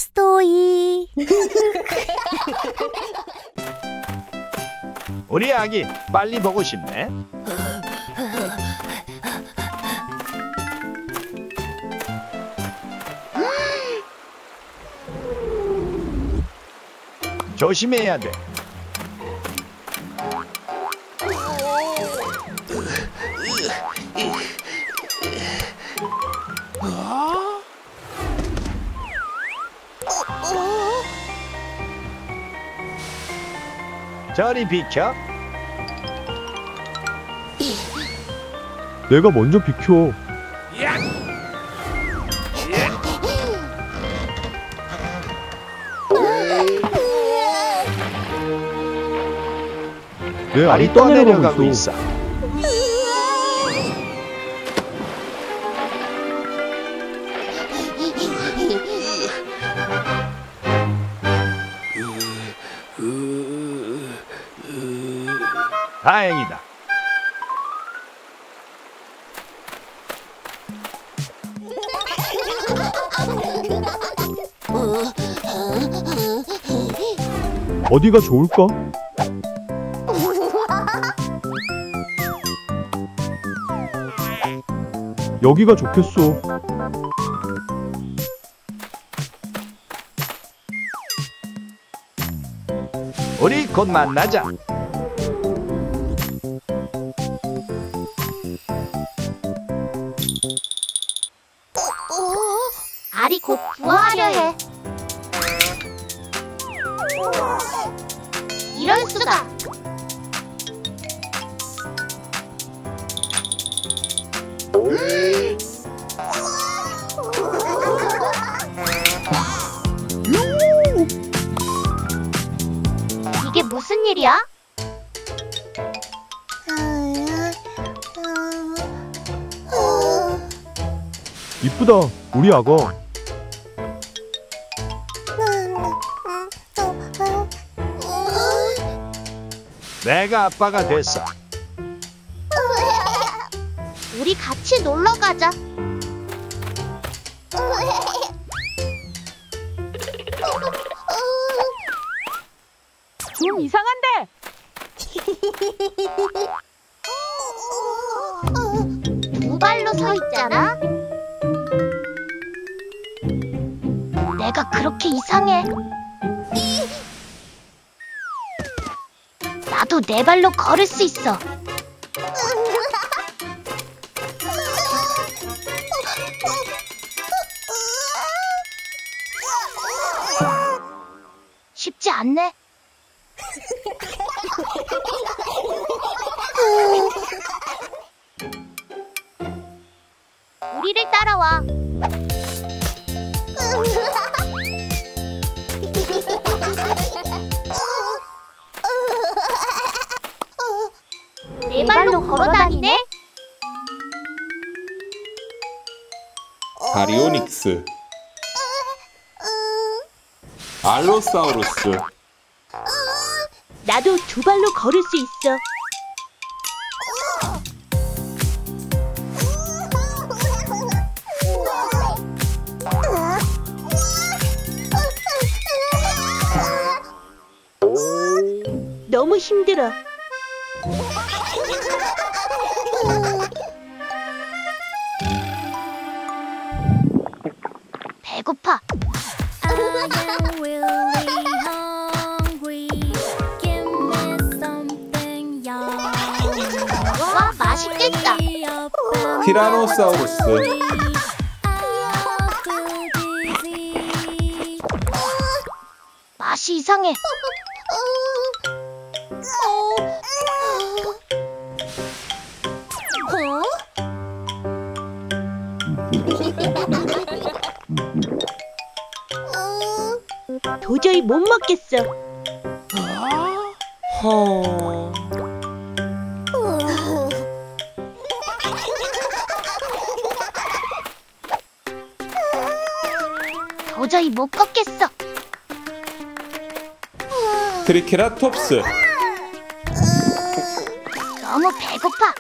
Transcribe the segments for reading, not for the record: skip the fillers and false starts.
스토이. 우리 아기 빨리 보고 싶네. 조심해야 돼. 저리 비켜. 내가 먼저 비켜. 내 발이 알이 또 떠내려가고 내려가고 있어. 있어. 다행이다. 어디가 좋을까? 여기가 좋겠어. 우리 곧 만나자. 알이 곧 부화하려 해. 이럴 수가. 이게 무슨 일이야? 이쁘다, 우리 아가. 내가 아빠가 됐어. 우리 같이 놀러 가자. 좀 이상한데? 두 발로 서 있잖아. 내가 그렇게 이상해? 나도 네 발로 걸을 수 있어. 쉽지 않네. 우리를 따라와. 네 발로 걸어다니네? 바리오닉스, 알로사우루스, 나도 두 발로 걸을 수 있어. 너무 힘들어. 배고파. 와, 맛있겠다. 티라노사우루스, 맛이 이상해. 도저히 못 먹겠어. 허... 도저히 못 걷겠어. 트리케라톱스, 너무 배고파.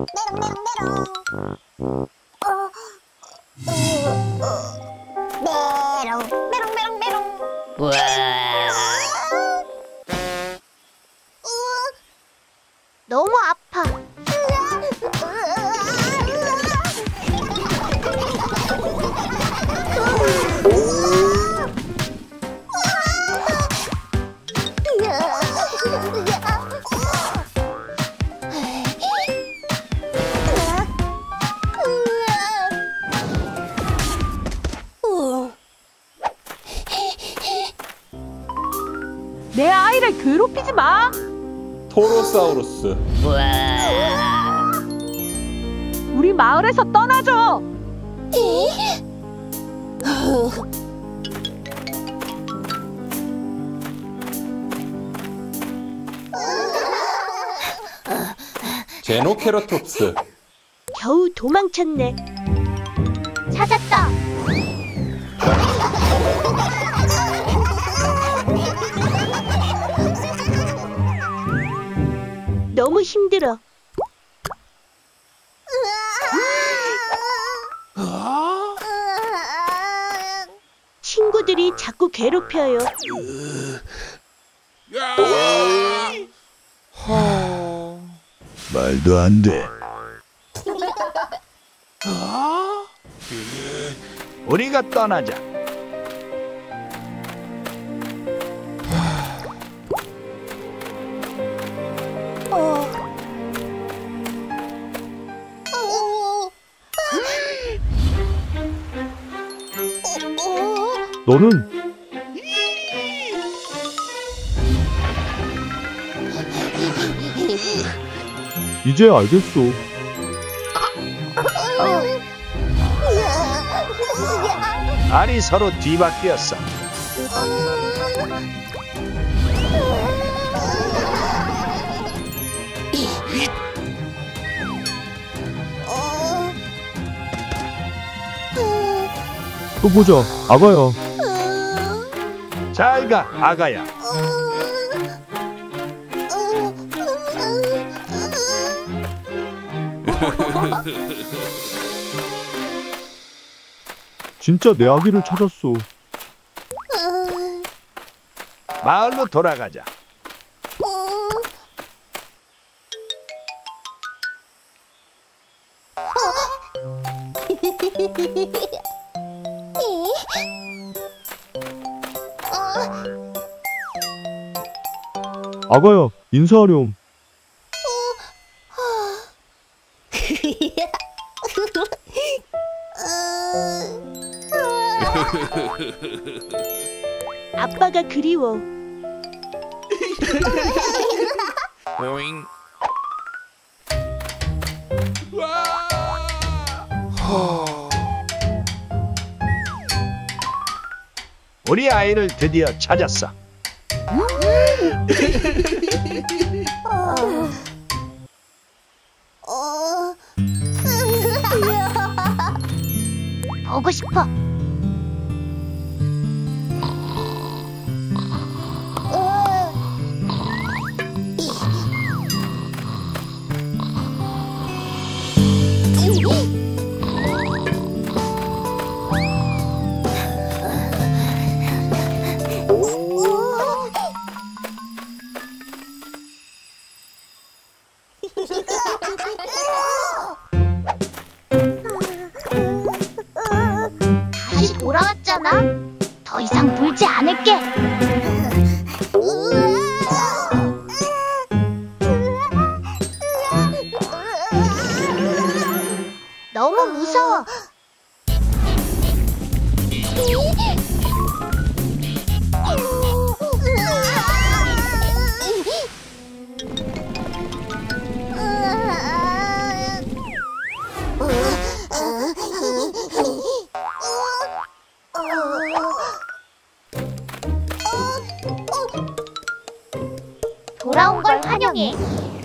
너무 아파. 내 아이를 괴롭히지 마. 토로사우루스. 우리 마을에서 떠나줘. 제노케라톱스. 겨우 도망쳤네. 찾았다. 너무 힘들어. 친구들이 자꾸 괴롭혀요. 말도 안 돼. 우리가 떠나자. 너는 이제 알겠어. 알이 서로 뒤바뀌었어. 또 보자, 아가야. 잘 가, 아가야. 진짜 내 아기를 찾았어. 마을로 돌아가자. 아가야, 인사하렴. 아빠가 그리워. 우리 아이를 드디어 찾았어. 보고 싶어. 다시 돌아왔잖아. 더 이상 물지 않을게. 너무 무서워. 돌아온 걸 환영해.